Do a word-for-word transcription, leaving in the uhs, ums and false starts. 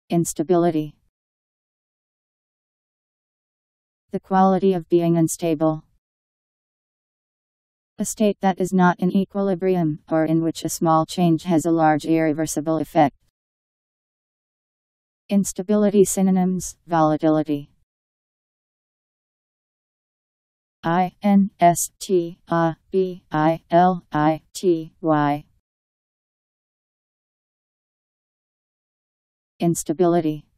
Instability. The quality of being unstable. A state that is not in equilibrium, or in which a small change has a large irreversible effect. Instability synonyms: volatility. I N S T A B I L I T Y. Instability.